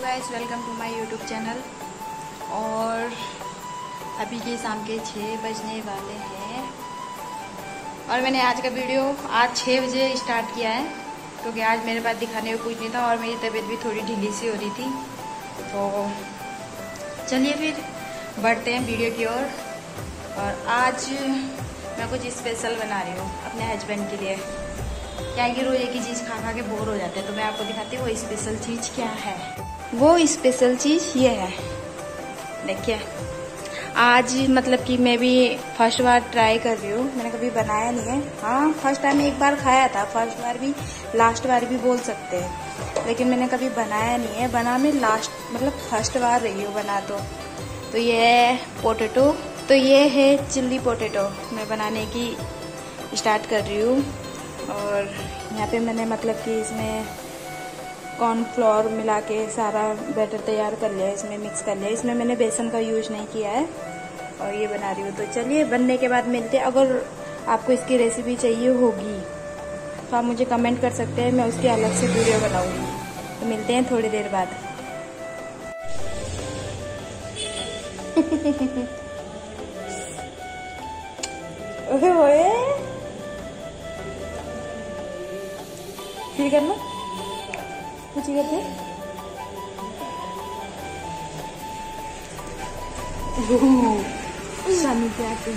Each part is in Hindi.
Guys, welcome to my YouTube channel. और अभी के शाम के 6 बजने वाले हैं और मैंने आज का वीडियो आज 6 बजे स्टार्ट किया है क्योंकि आज मेरे पास दिखाने को कुछ नहीं था और मेरी तबीयत भी थोड़ी ढीली सी हो रही थी। तो चलिए फिर बढ़ते हैं वीडियो की ओर। और आज मैं कुछ स्पेशल बना रही हूँ अपने हस्बैंड के लिए। क्या कि रोज एक ही चीज़ खा खा के बोर हो जाते हैं, तो मैं आपको दिखाती हूँ वो स्पेशल चीज़ क्या है। वो स्पेशल चीज़ ये है, देखिए। आज मतलब कि मैं भी फर्स्ट बार ट्राई कर रही हूँ, मैंने कभी बनाया नहीं है। हाँ, फर्स्ट टाइम एक बार खाया था, फर्स्ट बार भी लास्ट बार भी बोल सकते हैं, लेकिन मैंने कभी बनाया नहीं है। बना मैं लास्ट मतलब फर्स्ट बार रही हूँ बना। तो ये है पोटैटो, तो ये है चिल्ली पोटैटो मैं बनाने की स्टार्ट कर रही हूँ। और यहाँ पे मैंने मतलब कि इसमें कॉर्नफ्लोर मिला के सारा बैटर तैयार कर लिया, इसमें मिक्स कर लिया। इसमें मैंने बेसन का यूज नहीं किया है और ये बना रही हूँ। तो चलिए बनने के बाद मिलते हैं। अगर आपको इसकी रेसिपी चाहिए होगी तो आप मुझे कमेंट कर सकते हैं, मैं उसकी अलग से वीडियो बनाऊंगी। तो मिलते हैं थोड़ी देर बाद। ओए ओए, फिर करना कुछ ही करते। सानू क्या आते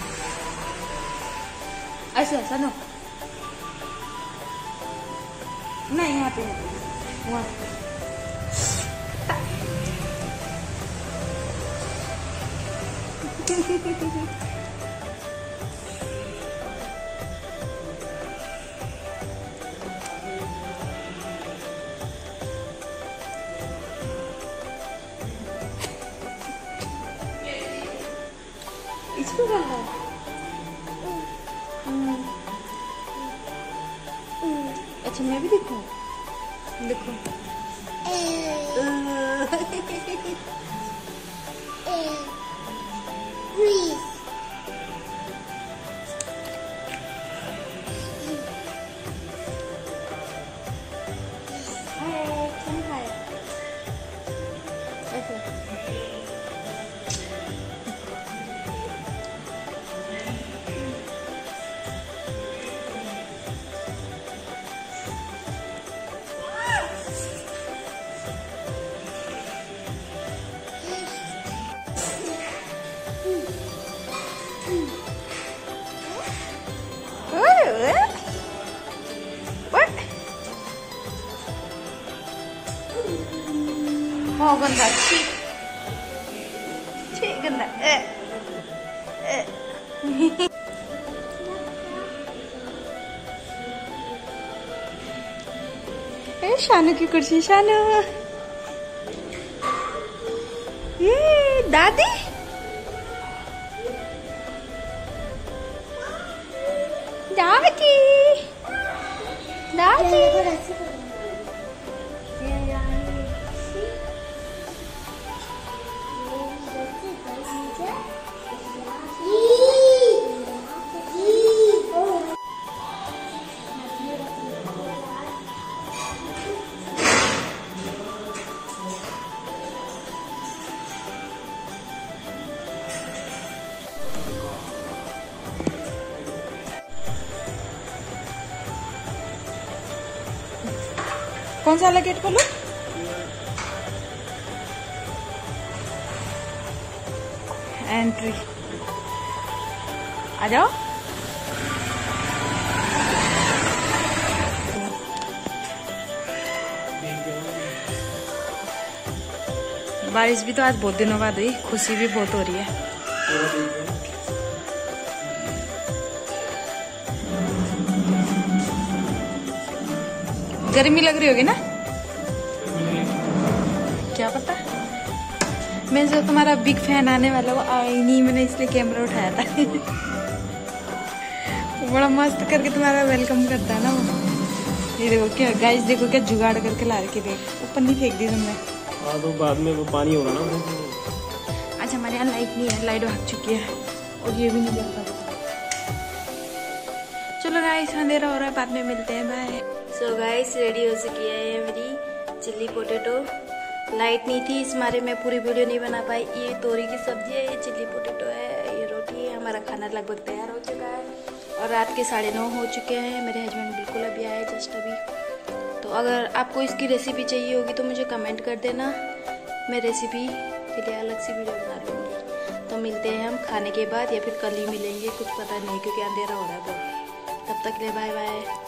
ऐसा सानू नहीं, यहाँ पे वहाँ इसको करना है। अच्छा मैं भी देखूं, देखो। Oh, ganda. Cik ganda. Shanu की कुर्सी। शानू, ये दादी दादी दादी। कौन सा वाला गेट खोलो? एंट्री। आ जाओ। बारिश भी तो आज बहुत दिनों बाद हुई, खुशी भी बहुत हो रही है। गर्मी लग रही होगी ना? क्या पता, मैं जो तुम्हारा बिग फैन आने वाला वो आई नहीं, मैंने इसलिए कैमरा उठाया था। बड़ा मस्त करके तुम्हारा वेलकम करता है ना वो। ये देखो क्या गाइस, देखो क्या जुगाड़ करके ला रखे। देख ऊपर नहीं फेंक दी तुमने। हाँ तो बाद में वो पानी होगा ना। अच्छा हमारे यहाँ लाइट नहीं है, लाइट भाग चुकी है और ये भी नहीं जल पाता। चलो गाइस, अंधेरा हो रहा है, बाद में मिलते हैं, बाय। सो गाइस, रेडी हो चुकी है ये मेरी चिल्ली पोटैटो लाइट नहीं थी, इस मारे मैं पूरी वीडियो नहीं बना पाई। ये तोरी की सब्जी है, ये चिल्ली पोटैटो है, ये रोटी है। हमारा खाना लगभग तैयार हो चुका है और रात के 9:30 हो चुके हैं। मेरे हस्बैंड बिल्कुल अभी आए, जस्ट अभी। तो अगर आपको इसकी रेसिपी चाहिए होगी तो मुझे कमेंट कर देना, मैं रेसिपी के लिए अलग सी वीडियो बना लूँगी। तो मिलते हैं हम खाने के बाद या फिर कल ही मिलेंगे, कुछ पता नहीं क्योंकि अंधेरा हो रहा है बहुत। तब तक के लिए बाय बाय।